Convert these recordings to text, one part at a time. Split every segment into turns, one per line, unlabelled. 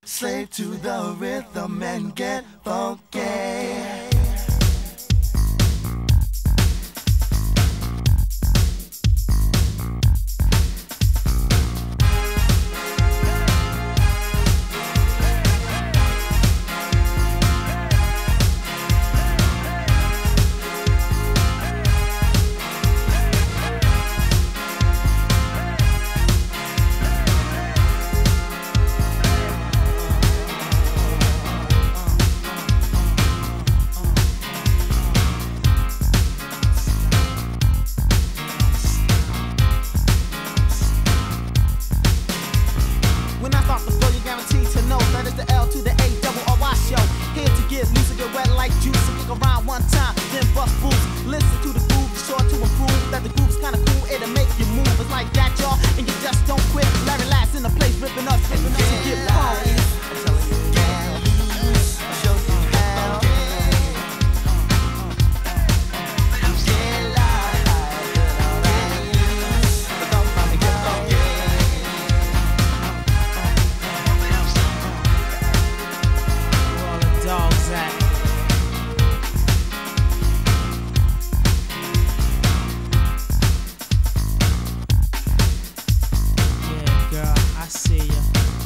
Slave to the rhythm and get funky.
Guaranteed to know that it's the L to the A double R-Y show. Here to get music get wet like juice. So kick around one time, then bust boots. Listen to the groove, be sure to improve. That the groove's kinda cool, it'll make you move. It's like that, y'all, and you just don't quit. Larry Last in the place, ripping us to get funky.
I see ya.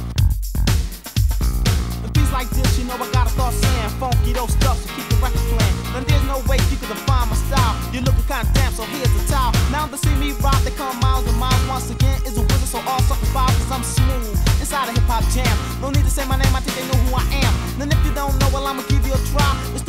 With beats like this, you know I gotta start saying funky those stuff, so keep the record playing. Then there's no way you can define my style. You're looking kinda damn, so here's the towel. Now to see me rock, they come miles and miles. Once again, is a wizard, so all suckers foul, cause I'm smooth inside a hip hop jam. No need to say my name, I think they know who I am. Then if you don't know, well, I'ma give you a try. It's